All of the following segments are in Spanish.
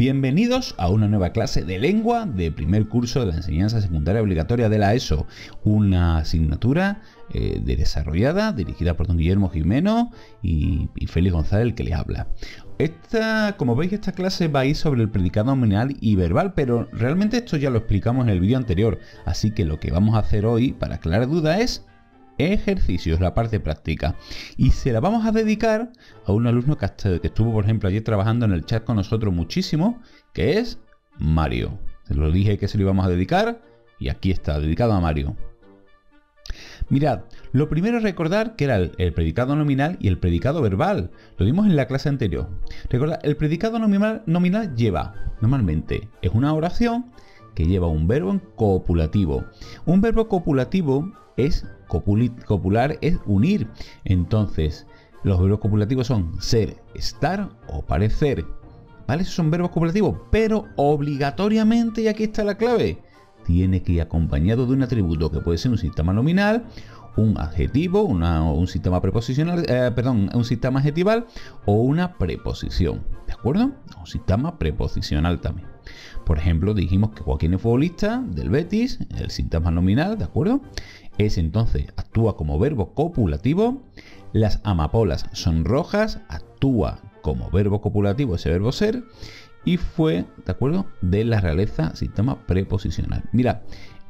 Bienvenidos a una nueva clase de lengua de primer curso de la enseñanza secundaria obligatoria de la ESO, una asignatura desarrollada, dirigida por don Guillermo Jimeno y Félix González, el que les habla. Como veis, esta clase va a ir sobre el predicado nominal y verbal, pero realmente esto ya lo explicamos en el vídeo anterior, así que lo que vamos a hacer hoy, para aclarar dudas, es ejercicios, la parte práctica, y se la vamos a dedicar a un alumno que estuvo, por ejemplo, ayer trabajando en el chat con nosotros muchísimo, que es Mario. Se lo dije que se lo íbamos a dedicar y aquí está, dedicado a Mario. Mirad, lo primero es recordar que era el predicado nominal y el predicado verbal. Lo vimos en la clase anterior. Recordad, el predicado nominal lleva, normalmente, es una oración que lleva un verbo en copulativo. Un verbo copulativo es copular, es unir. Entonces, los verbos copulativos son ser, estar o parecer. ¿Vale? Esos son verbos copulativos, pero obligatoriamente, y aquí está la clave, tiene que ir acompañado de un atributo que puede ser un sistema nominal, un adjetivo, un sistema preposicional, un sistema adjetival o una preposición. ¿De acuerdo? Un sistema preposicional también. Por ejemplo, dijimos que Joaquín es futbolista del Betis, el sistema nominal, ¿de acuerdo? Ese entonces actúa como verbo copulativo. Las amapolas son rojas, actúa como verbo copulativo ese verbo ser. Y fue, ¿de acuerdo?, de la realeza, sistema preposicional. Mira,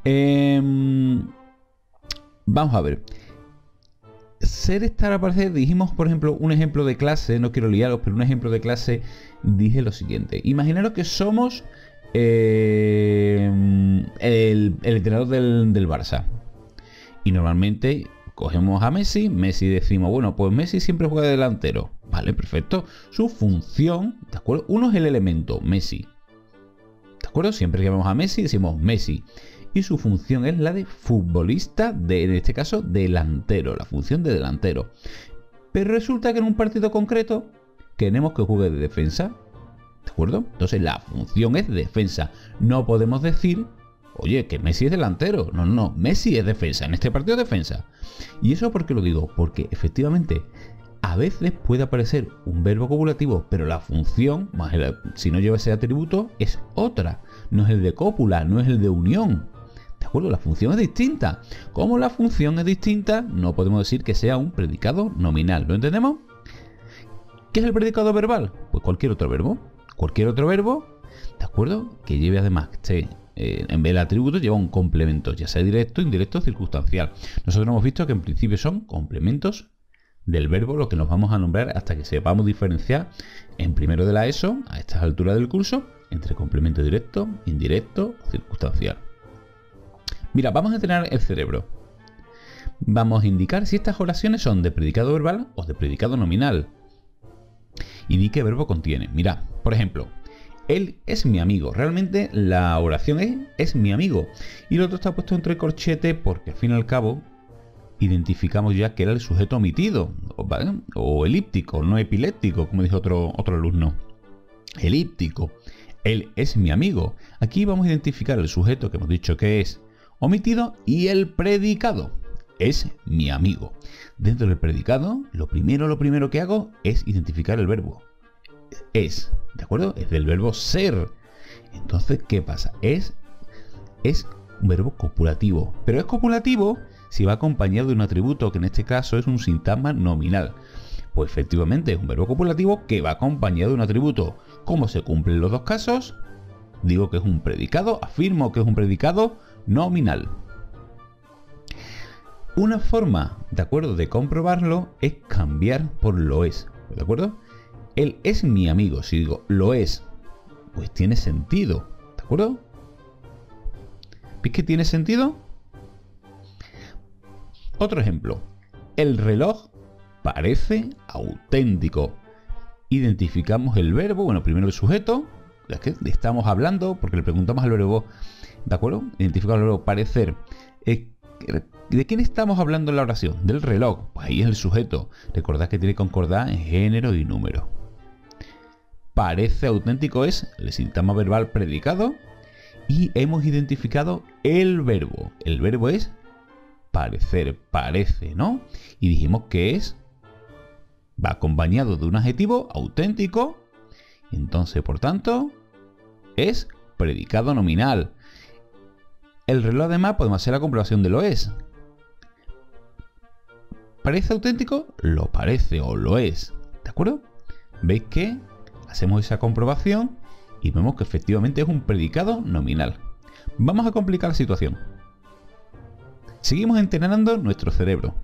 vamos a ver. Ser, estar, aparecer, dijimos, por ejemplo, un ejemplo de clase, no quiero liaros, pero un ejemplo de clase, dije lo siguiente. Imaginaros que somos el entrenador del Barça. Y normalmente cogemos a Messi decimos, bueno, pues Messi siempre juega de delantero. Vale, perfecto. Su función, ¿de acuerdo? Uno es el elemento, Messi. ¿De acuerdo? Siempre que vemos a Messi decimos Messi. Y su función es la de futbolista, en este caso, delantero. La función de delantero. Pero resulta que en un partido concreto queremos que juegue de defensa. ¿De acuerdo? Entonces la función es defensa. No podemos decir, oye, que Messi es delantero. No, no, Messi es defensa. En este partido es defensa. ¿Y eso por qué lo digo? Porque efectivamente a veces puede aparecer un verbo copulativo, pero la función, si no lleva ese atributo, es otra. No es el de cópula, no es el de unión. ¿De acuerdo? La función es distinta. Como la función es distinta, no podemos decir que sea un predicado nominal. ¿Lo entendemos? ¿Qué es el predicado verbal? Pues cualquier otro verbo. Cualquier otro verbo, ¿de acuerdo? Que lleve además, en vez del atributo, lleva un complemento, ya sea directo, indirecto o circunstancial. Nosotros hemos visto que en principio son complementos del verbo, lo que nos vamos a nombrar hasta que sepamos diferenciar en primero de la ESO, a estas alturas del curso, entre complemento directo, indirecto o circunstancial. Mira, vamos a entrenar el cerebro. Vamos a indicar si estas oraciones son de predicado verbal o de predicado nominal. Y di qué verbo contiene. Mira, por ejemplo, él es mi amigo. Realmente la oración es mi amigo. Y lo otro está puesto entre corchete porque al fin y al cabo identificamos ya que era el sujeto omitido, ¿vale? O elíptico, no epiléptico, como dijo otro alumno. Elíptico. Él es mi amigo. Aquí vamos a identificar el sujeto que hemos dicho que es omitido y el predicado. Es mi amigo. Dentro del predicado, lo primero que hago es identificar el verbo. Es, ¿de acuerdo? Es del verbo ser. Entonces, ¿qué pasa? Es un verbo copulativo. Pero es copulativo si va acompañado de un atributo, que en este caso es un sintagma nominal. Pues efectivamente es un verbo copulativo que va acompañado de un atributo. ¿Cómo se cumplen los dos casos? Digo que es un predicado, afirmo que es un predicado nominal. Una forma, ¿de acuerdo?, de comprobarlo es cambiar por lo es. ¿De acuerdo? Él es mi amigo. Si digo lo es, pues tiene sentido. ¿De acuerdo? ¿Veis que tiene sentido? Otro ejemplo. El reloj parece auténtico. Identificamos el verbo, bueno, primero el sujeto, ya que estamos hablando, porque le preguntamos al verbo, ¿de acuerdo? Identificamos el verbo parecer. ¿De quién estamos hablando en la oración? Del reloj. Pues ahí es el sujeto. Recordad que tiene que concordar en género y número. Parece auténtico es el sintagma verbal predicado y hemos identificado el verbo. El verbo es parecer, parece, ¿no? Y dijimos que va acompañado de un adjetivo auténtico. Entonces, por tanto, es predicado nominal. El reloj además podemos hacer la comprobación de lo es. ¿Parece auténtico? Lo parece o lo es. ¿De acuerdo? ¿Veis que hacemos esa comprobación y vemos que efectivamente es un predicado nominal? Vamos a complicar la situación. Seguimos entrenando nuestro cerebro.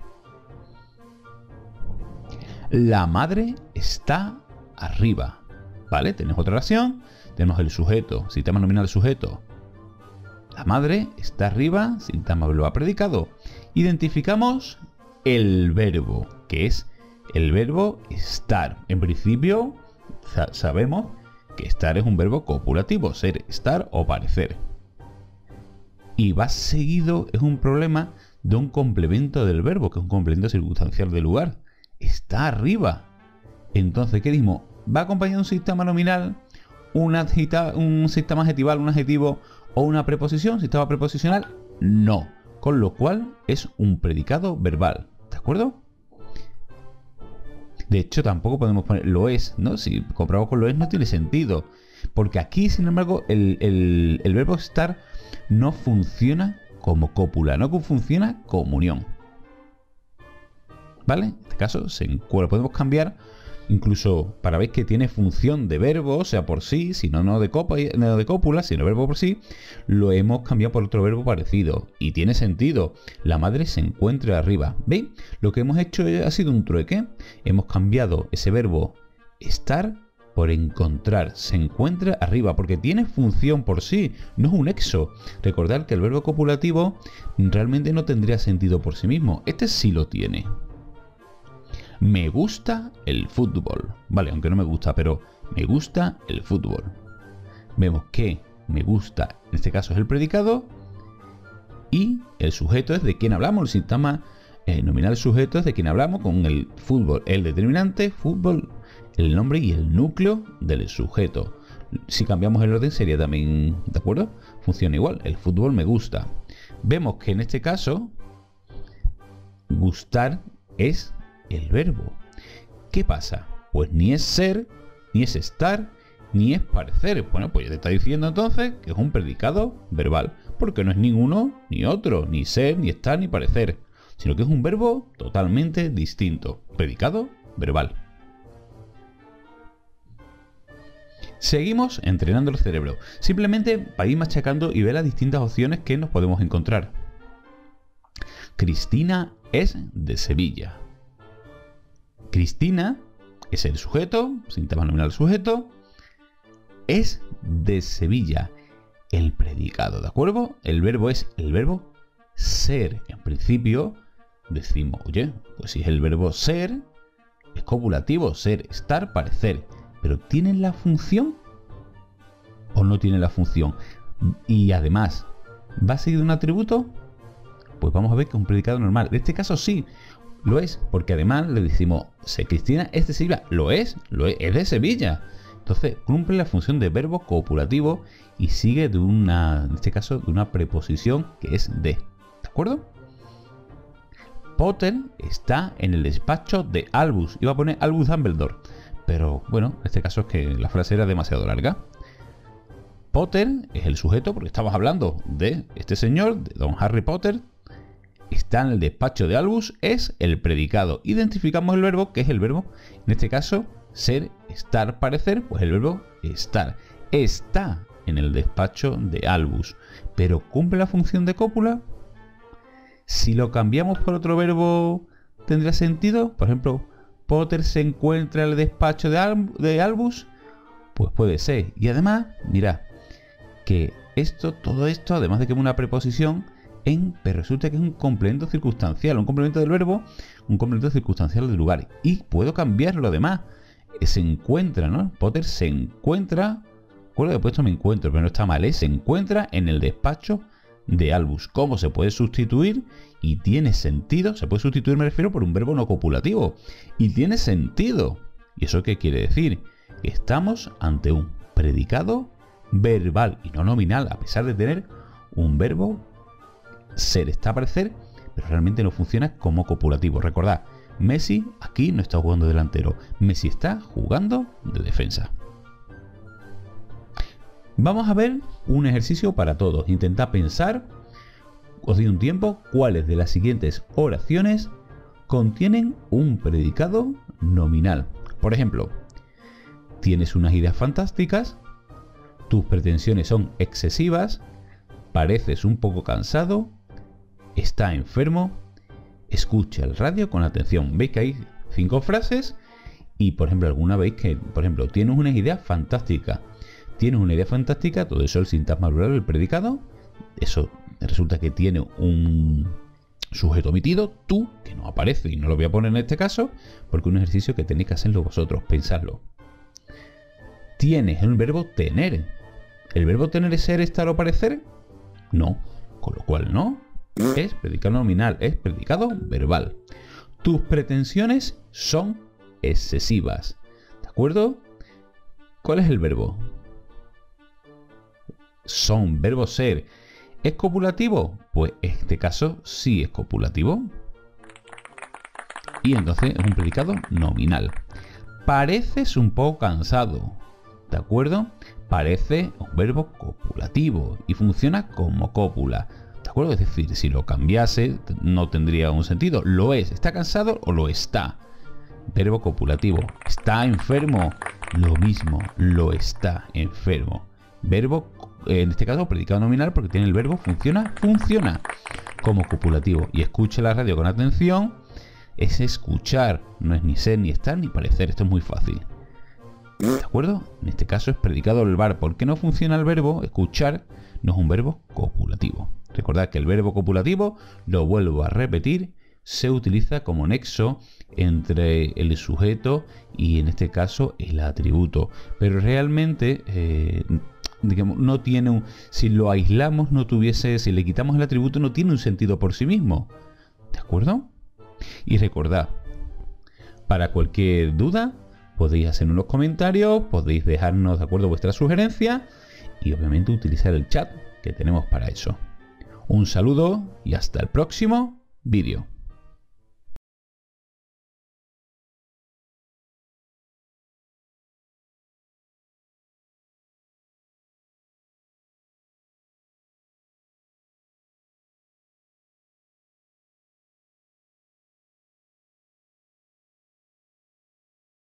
La madre está arriba. ¿Vale? Tenemos otra oración. Tenemos el sujeto, sintagma nominal sujeto. La madre está arriba, sintagma verbo predicado. Identificamos el verbo, que es el verbo estar. En principio, sabemos que estar es un verbo copulativo, ser, estar o parecer. Y va seguido, es un problema de un complemento del verbo, que es un complemento circunstancial del lugar. Está arriba. Entonces, ¿qué decimos? ¿Va acompañado de un sistema nominal, un sistema adjetival, un adjetivo o una preposición? ¿Sistema preposicional? No. Con lo cual es un predicado verbal. ¿De acuerdo? De hecho, tampoco podemos poner lo es, ¿no? Si comprobamos con lo es no tiene sentido. Porque aquí, sin embargo, el verbo estar no funciona como cópula, no funciona como unión. ¿Vale? En este caso, lo podemos cambiar incluso para ver que tiene función de verbo, o sea, por sí, sino no de cópula, sino verbo por sí, lo hemos cambiado por otro verbo parecido. Y tiene sentido. La madre se encuentra arriba. ¿Veis? Lo que hemos hecho ha sido un trueque. Hemos cambiado ese verbo estar por encontrar. Se encuentra arriba, porque tiene función por sí, no es un exo. Recordad que el verbo copulativo realmente no tendría sentido por sí mismo. Este sí lo tiene. Me gusta el fútbol. Vale, aunque no me gusta, pero me gusta el fútbol. Vemos que me gusta, en este caso es el predicado, y el sujeto es de quien hablamos. El sistema nominal sujeto es de quien hablamos, con el fútbol, el determinante, fútbol, el nombre y el núcleo del sujeto. Si cambiamos el orden sería también, ¿de acuerdo? Funciona igual, el fútbol me gusta. Vemos que en este caso, gustar es el verbo. ¿Qué pasa? Pues ni es ser, ni es estar, ni es parecer. Bueno, pues ya te está diciendo entonces que es un predicado verbal, porque no es ninguno ni otro, ni ser, ni estar, ni parecer, sino que es un verbo totalmente distinto. Predicado verbal. Seguimos entrenando el cerebro, simplemente para ir machacando y ver las distintas opciones que nos podemos encontrar. Cristina es de Sevilla. Cristina es el sujeto, sintagma nominal sujeto, es de Sevilla. El predicado, ¿de acuerdo? El verbo es el verbo ser. En principio decimos, oye, pues si es el verbo ser, es copulativo, ser, estar, parecer. Pero ¿tiene la función o no tiene la función? Y además, ¿va a seguir un atributo? Pues vamos a ver que es un predicado normal. En este caso sí, lo es, porque además le decimos, Cristina es de Sevilla. Lo es de Sevilla. Entonces cumple la función de verbo copulativo y sigue de una, en este caso, de una preposición que es de. ¿De acuerdo? Potter está en el despacho de Albus. Iba a poner Albus Dumbledore, pero bueno, en este caso es que la frase era demasiado larga. Potter es el sujeto porque estamos hablando de este señor, de Don Harry Potter. Está en el despacho de Albus, es el predicado. Identificamos el verbo, que es el verbo, en este caso, ser, estar, parecer, pues el verbo estar. Está en el despacho de Albus, pero ¿cumple la función de cópula? Si lo cambiamos por otro verbo, ¿tendría sentido? Por ejemplo, Potter se encuentra en el despacho de Albus, pues puede ser. Y además, mirad, que todo esto, además de que es una preposición, pero resulta que es un complemento circunstancial, un complemento del verbo, un complemento circunstancial del lugar. Y puedo cambiarlo además. Se encuentra, ¿no? Potter se encuentra, recuerdo que he puesto me encuentro, pero no está mal, se encuentra en el despacho de Albus. ¿Cómo se puede sustituir? Y tiene sentido. Se puede sustituir, me refiero, por un verbo no copulativo. Y tiene sentido. ¿Y eso qué quiere decir? Que estamos ante un predicado verbal y no nominal, a pesar de tener un verbo ser, está, parecer, pero realmente no funciona como copulativo. Recordad, Messi aquí no está jugando delantero, Messi está jugando de defensa. Vamos a ver un ejercicio para todos. Intentad pensar, os doy un tiempo, cuáles de las siguientes oraciones contienen un predicado nominal. Por ejemplo, tienes unas ideas fantásticas, tus pretensiones son excesivas, pareces un poco cansado, está enfermo, escucha el radio con atención. Veis que hay 5 frases y, por ejemplo, alguna veis que, por ejemplo, tienes una idea fantástica. Tienes una idea fantástica, todo eso el sintagma verbal, el predicado, eso resulta que tiene un sujeto omitido, tú, que no aparece y no lo voy a poner en este caso, porque es un ejercicio que tenéis que hacerlo vosotros, pensarlo. Tienes el verbo tener. ¿El verbo tener es ser, estar o parecer? No, con lo cual no. Es predicado nominal, es predicado verbal. Tus pretensiones son excesivas. ¿De acuerdo? ¿Cuál es el verbo? Son, verbo ser. ¿Es copulativo? Pues en este caso sí es copulativo. Y entonces es un predicado nominal. Pareces un poco cansado. ¿De acuerdo? Parece un verbo copulativo y funciona como cópula. ¿De acuerdo? Es decir, si lo cambiase no tendría un sentido. Lo es. ¿Está cansado o lo está? Verbo copulativo. ¿Está enfermo? Lo mismo. Lo está enfermo. Verbo, en este caso, predicado nominal porque tiene el verbo funciona como copulativo. Y escuche la radio con atención. Es escuchar. No es ni ser, ni estar, ni parecer. Esto es muy fácil. ¿De acuerdo? En este caso es predicado verbal. ¿Por qué no funciona el verbo? Escuchar no es un verbo copulativo. Recordad que el verbo copulativo, lo vuelvo a repetir, se utiliza como nexo entre el sujeto y en este caso el atributo. Pero realmente, digamos, no tiene un... Si lo aislamos, no tuviese... Si le quitamos el atributo, no tiene un sentido por sí mismo. ¿De acuerdo? Y recordad, para cualquier duda, podéis hacer unos comentarios, podéis dejarnos de acuerdo vuestras sugerencias y obviamente utilizar el chat que tenemos para eso. Un saludo y hasta el próximo vídeo.